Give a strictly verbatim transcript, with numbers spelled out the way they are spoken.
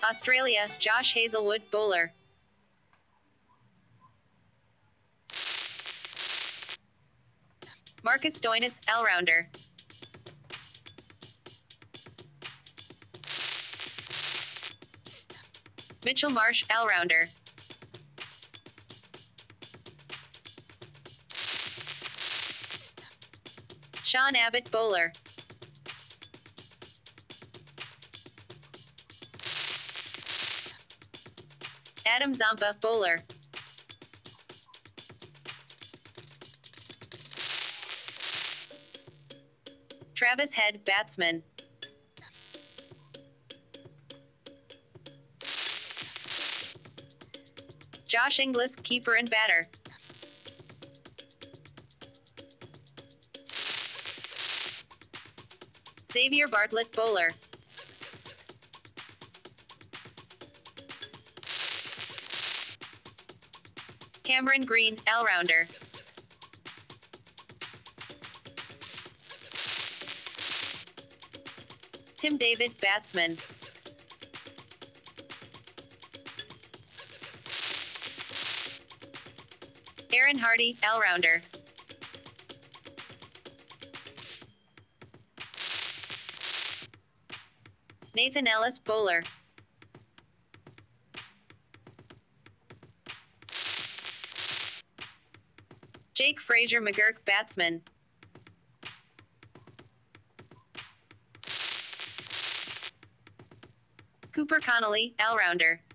Australia, Josh Hazlewood, bowler. Marcus Stoinis, all-rounder. Mitchell Marsh, all-rounder. Sean Abbott, bowler. Adam Zampa, bowler. Travis Head, batsman. Josh Inglis, keeper and batter. Xavier Bartlett, bowler. Cameron Green, all-rounder. Tim David, batsman. Aaron Hardy, all-rounder. Nathan Ellis, bowler. Jake Fraser McGurk, batsman. Cooper Connolly, all-rounder.